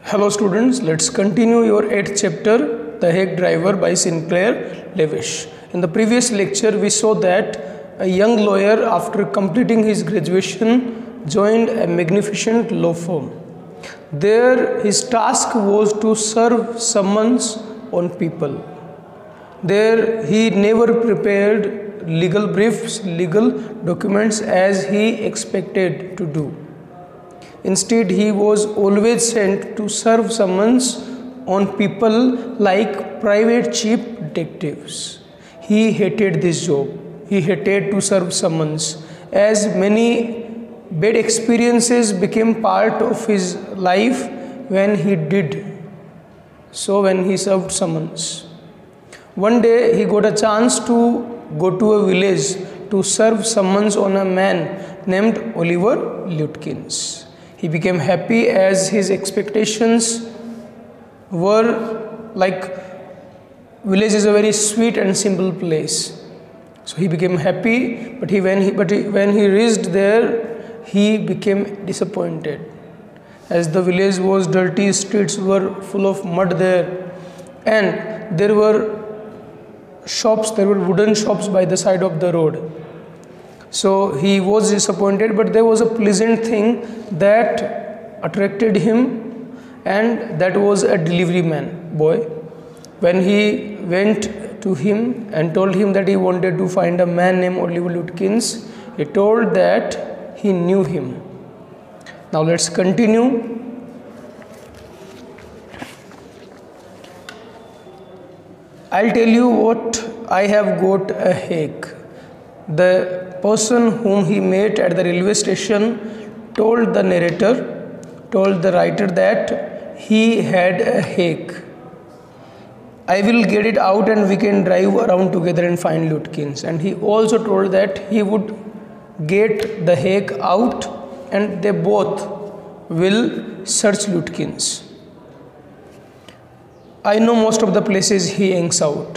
Hello students, let's continue your 8th chapter, The Hague Driver by Sinclair Levish. In the previous lecture, we saw that a young lawyer, after completing his graduation, joined a magnificent law firm. There, his task was to serve summons on people. There, he never prepared legal briefs, legal documents as he expected to do. Instead, he was always sent to serve summons on people like private chief detectives. He hated this job. He hated to serve summons, as many bad experiences became part of his life when he did so, when he served summons. One day, he got a chance to go to a village to serve summons on a man named Oliver Lutkins. He became happy as his expectations were like village is a very sweet and simple place. So he became happy, but when he reached there, he became disappointed, as the village was dirty, streets were full of mud there, and there were wooden shops by the side of the road. So he was disappointed, but there was a pleasant thing that attracted him, and that was a delivery man boy. When he went to him and told him that he wanted to find a man named Oliver Lutkins, he told that he knew him. Now let's continue. I'll tell you what I have got a Hague. The person whom he met at the railway station told the writer that he had a Hague. I will get it out and we can drive around together and find Lutkins. And he also told that he would get the Hague out and they both will search Lutkins. I know most of the places he hangs out.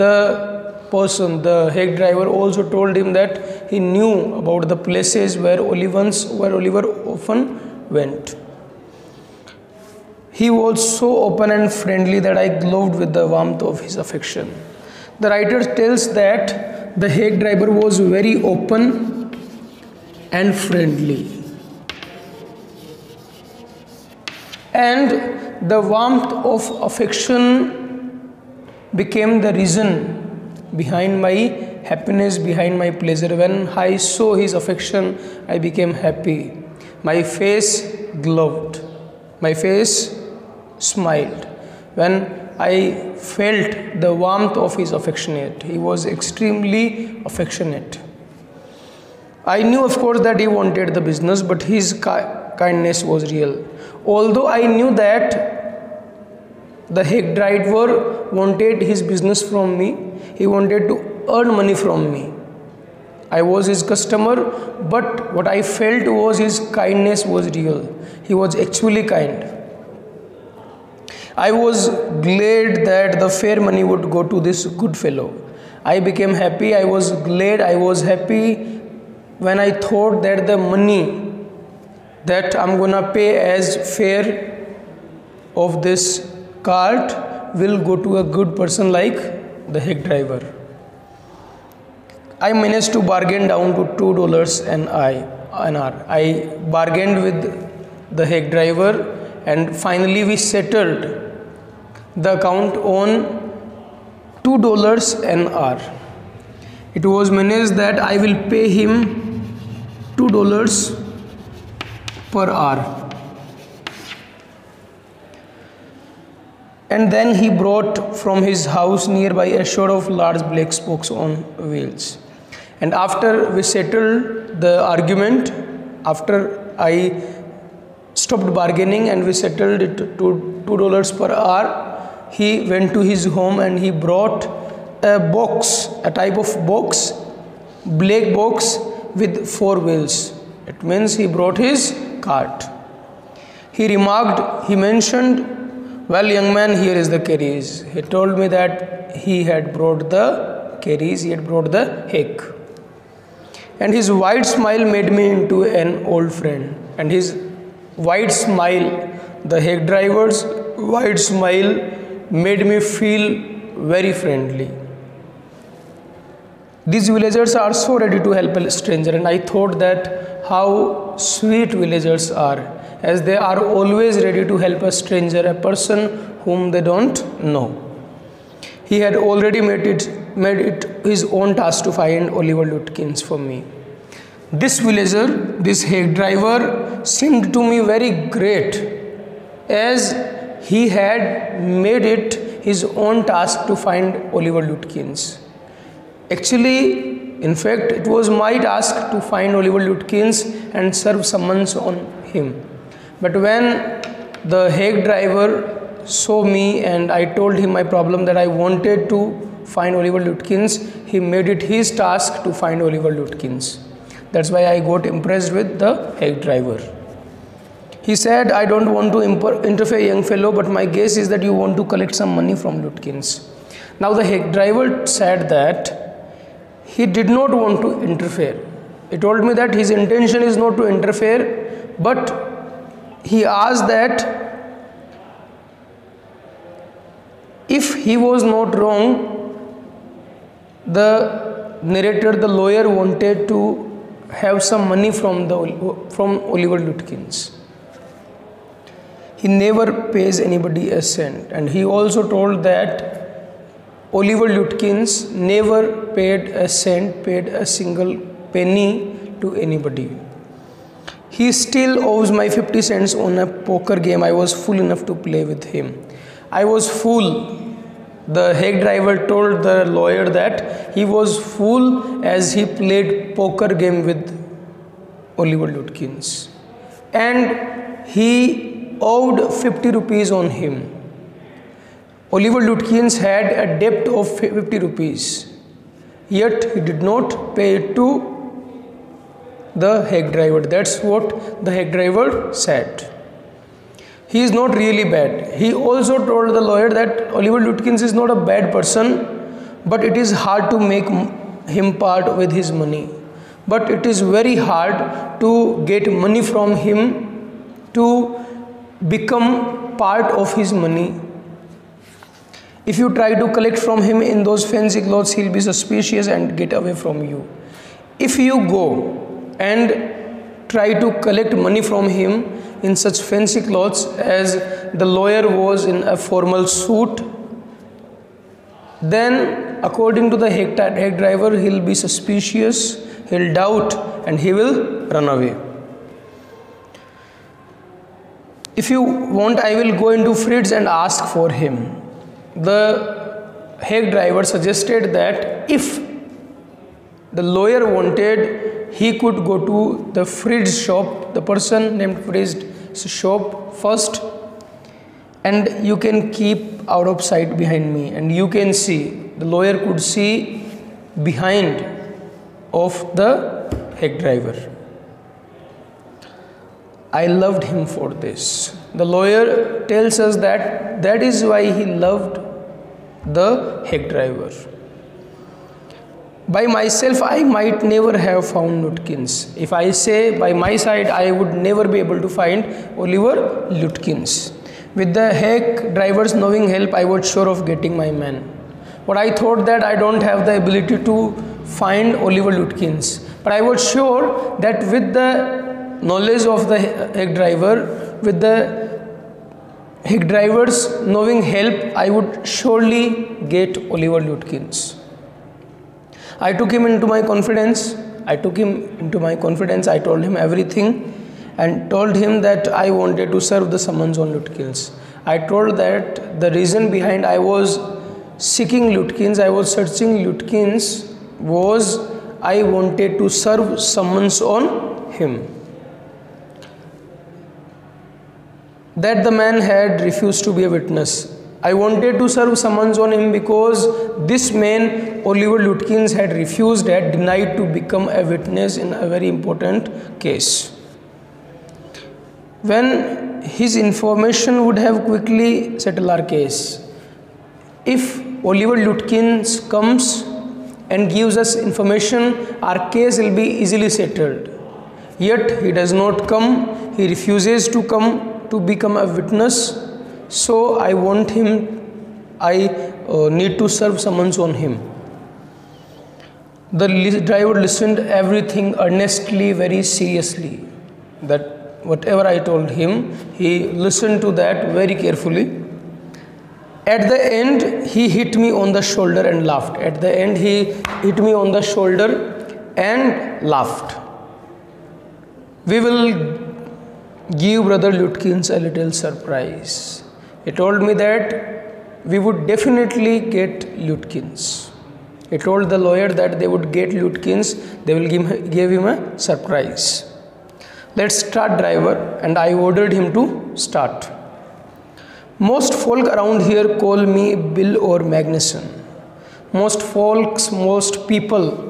The Hague driver, also told him that he knew about the places where Oliver often went. He was so open and friendly that I glowed with the warmth of his affection. The writer tells that the Hague driver was very open and friendly, and the warmth of affection became the reason behind my happiness, behind my pleasure. When I saw his affection, I became happy. My face glowed. My face smiled when I felt the warmth of his affectionate. He was extremely affectionate. I knew, of course, that he wanted the business, but his kindness was real. Although I knew that the Hague driver wanted his business from me, he wanted to earn money from me. I was his customer, but what I felt was his kindness was real. He was actually kind. I was glad that the fair money would go to this good fellow. I became happy. I was glad. I was happy when I thought that the money that I'm gonna pay as fare of this cart will go to a good person like the Hague driver. I managed to bargain down to $2 an hour. I bargained with the Hague driver, and finally we settled the account on $2 an hour. It was managed that I will pay him $2 per hour. And then he brought from his house nearby a sort of large black spokes on wheels. And after we settled the argument, after I stopped bargaining and we settled it to $2 per hour, he went to his home and he brought a box, a type of box, black box with 4 wheels. It means he brought his cart. He mentioned, "Well, young man, here is the carriage." He told me that he had brought the carriage, he had brought the Hague. And his wide smile made me into an old friend. And his wide smile The Hague driver's wide smile made me feel very friendly. These villagers are so ready to help a stranger, and I thought that how sweet villagers are, as they are always ready to help a stranger, a person whom they don't know. He had already made it his own task to find Oliver Lutkins for me. This villager, this Hague driver, seemed to me very great, as he had made it his own task to find Oliver Lutkins. Actually, in fact, it was my task to find Oliver Lutkins and serve summons on him. But when the Hague driver saw me and I told him my problem, that I wanted to find Oliver Lutkins, he made it his task to find Oliver Lutkins. That's why I got impressed with the Hague driver. He said, I don't want to interfere, young fellow, but my guess is that you want to collect some money from Lutkins. Now the Hague driver said that he did not want to interfere. He told me that his intention is not to interfere, but he asked that if he was not wrong, the narrator, the lawyer, wanted to have some money from Oliver Lutkins. He never pays anybody a cent, and he also told that Oliver Lutkins never paid a cent, paid a single penny to anybody. He still owes my 50 cents on a poker game I was fool enough to play with him. I was fool. The Hague driver told the lawyer that he was fool as he played poker game with Oliver Lutkins, and he owed 50 rupees on him. Oliver Lutkins had a debt of 50 rupees, yet he did not pay it to the Hague driver. That's what the Hague driver said. He is not really bad. He also told the lawyer that Oliver Lutkins is not a bad person, but it is hard to make him part with his money. But it is very hard to get money from him, to become part of his money. If you try to collect from him in those fancy clothes, he'll be suspicious and get away from you. If you go and try to collect money from him in such fancy clothes, as the lawyer was in a formal suit, then according to the Hague driver, he'll be suspicious, he'll doubt, and he will run away. If you want, I will go into Fritz and ask for him. The Hague driver suggested that if the lawyer wanted, he could go to the Fritz shop, the person named Fritz shop first, and you can keep out of sight behind me, and you can see, the lawyer could see behind of the Hague driver. I loved him for this. The lawyer tells us that that is why he loved the Hague driver. By myself, I might never have found Lutkins. If I say by my side, I would never be able to find Oliver Lutkins. With the Hague driver's knowing help, I was sure of getting my man. But I thought that I don't have the ability to find Oliver Lutkins. But I was sure that with the knowledge of the Hague driver, with the Hague driver's knowing help, I would surely get Oliver Lutkins. I took him into my confidence. I told him everything and told him that I wanted to serve the summons on Lutkins. I told that the reason behind I was seeking Lutkins, I was searching Lutkins, was I wanted to serve summons on him. That the man had refused to be a witness. I wanted to serve summons on him because this man, Oliver Lutkins, had refused, had denied to become a witness in a very important case. When his information would have quickly settled our case. If Oliver Lutkins comes and gives us information, our case will be easily settled. Yet he does not come, he refuses to come to become a witness, so I want him, I need to serve summons on him. The driver listened everything earnestly, very seriously. That whatever I told him, he listened to that very carefully. At the end, he hit me on the shoulder and laughed. At the end, he hit me on the shoulder and laughed. We will give Brother Lutkins a little surprise. He told me that we would definitely get Lutkins. He told the lawyer that they would get Lutkins, they will give him a surprise. Let's start, driver, and I ordered him to start. Most folk around here call me Bill or Magnuson. Most folks, most people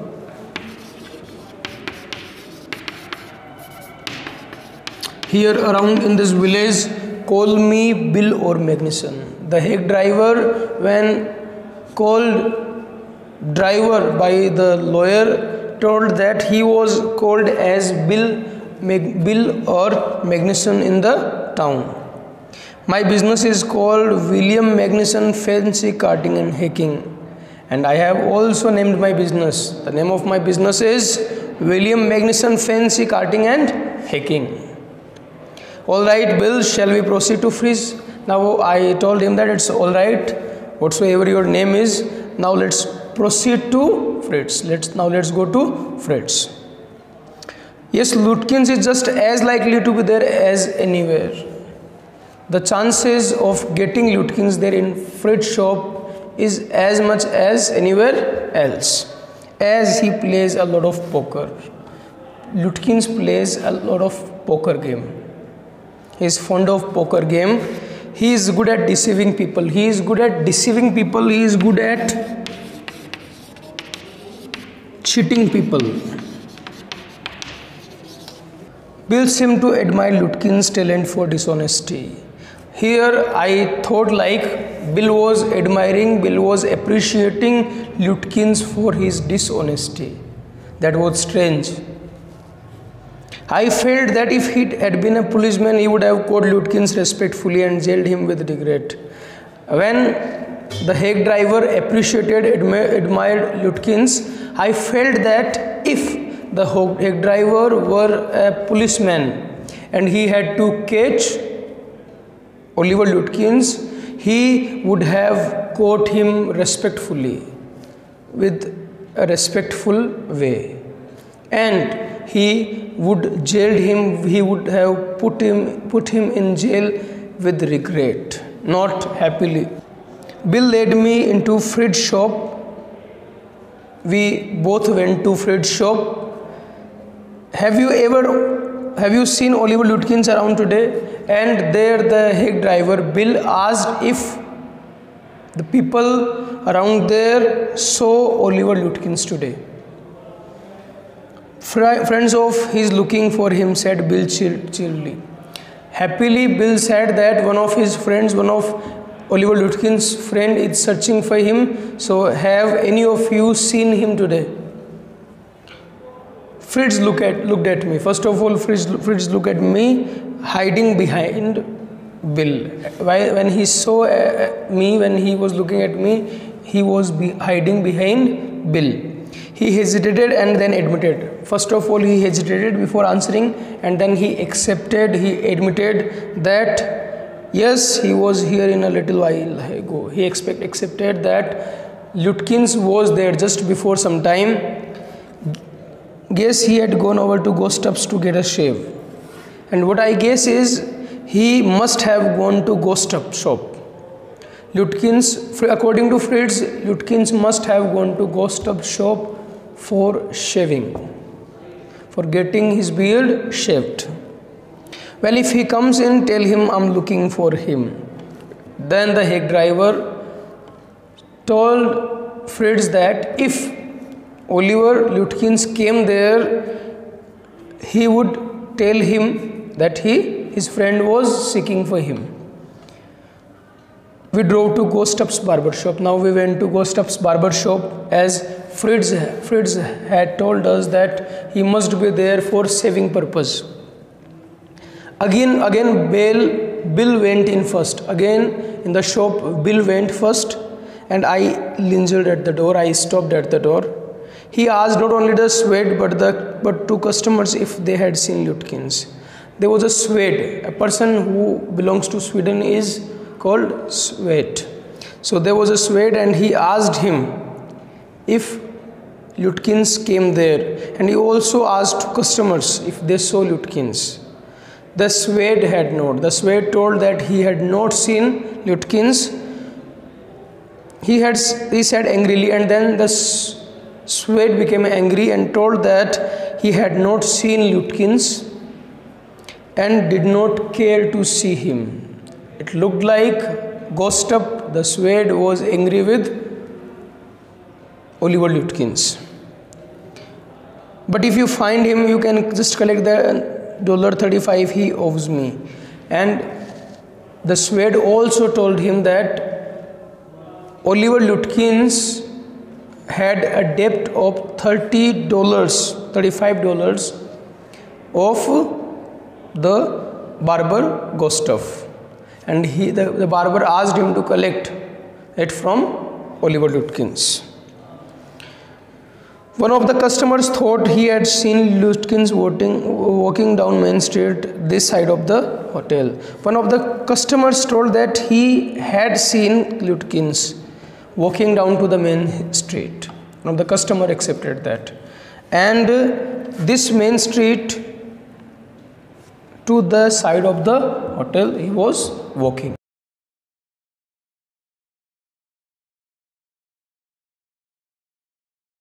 here around in this village call me Bill or Magnuson. The Hague driver, when called driver by the lawyer, told that he was called as Bill or Magnuson in the town. My business is called William Magnuson Fancy Carting and Hacking, and I have also named my business. The name of my business is William Magnuson Fancy Carting and Hacking. All right, Bill, shall we proceed to Fritz? Now I told him that it's all right, whatsoever your name is. Now let's proceed to Fritz. Let's go to Fritz. Yes, Lutkins is just as likely to be there as anywhere. The chances of getting Lutkins there in Fritz shop is as much as anywhere else, as he plays a lot of poker. Lutkins plays a lot of poker game. He is fond of poker game. He is good at deceiving people. He is good at cheating people. Bill seemed to admire Lutkins' talent for dishonesty. Here I thought like Bill was appreciating Lutkins for his dishonesty. That was strange. I felt that if he had been a policeman, he would have caught Lutkins respectfully and jailed him with regret. When the Hague driver admired Lutkins, I felt that if the Hague driver were a policeman and he had to catch Oliver Lutkins, he would have caught him respectfully, with a respectful way, and he would jail him. He would have put him in jail with regret, not happily. Bill led me into Fritz shop. We both went to Fritz shop. Have you seen Oliver Lutkins around today? And there the Hague driver Bill asked if the people around there saw Oliver Lutkins today. Friends of his looking for him, said Bill cheerily. Happily, Bill said that one of his friends, one of Oliver Lutkins' friend is searching for him. So have any of you seen him today? Fritz looked at me. First of all, Fritz looked at me hiding behind Bill. When he saw me, when he was looking at me, he was hiding behind Bill. He hesitated and then admitted. First of all, he hesitated before answering, and then he admitted that yes, he was here in a little while ago. He accepted that Lutkins was there just before some time. Guess he had gone over to Ghost Tubs to get a shave. And what I guess is he must have gone to Ghost Tub shop. Lutkins, according to Fritz, Lutkins must have gone to Ghost Tub shop for shaving, for getting his beard shaved. Well, if he comes in, tell him I'm looking for him. Then the Hague driver told Fritz that if Oliver Lutkins came there, he would tell him that his friend was seeking for him. We drove to Ghost Tubs barber shop. Now we went to Ghost Tubs barber shop, as Fritz had told us that he must be there for saving purpose. Again Bill Bill went in first. Again, in the shop, Bill went first, and I lingered at the door. I stopped at the door. He asked not only the Swede but two customers if they had seen Lutkins. There was a Swede. A person who belongs to Sweden is called Swede. So there was a Swede, and he asked him if Lutkins came there, and he also asked customers if they saw Lutkins. The Swede had not. The Swede told that he had not seen Lutkins. He said angrily, and then the Swede became angry and told that he had not seen Lutkins and did not care to see him. It looked like Gustav, the Swede, was angry with Oliver Lutkins. But if you find him, you can just collect the $35 he owes me. And the Swede also told him that Oliver Lutkins had a debt of $35 of the barber Gustav, and the barber asked him to collect it from Oliver Lutkins. One of the customers thought he had seen Lutkins walking down Main Street, this side of the hotel. One of the customers told that he had seen Lutkins walking down to the Main Street. One of the customer accepted that. And this Main Street, to the side of the hotel he was walking.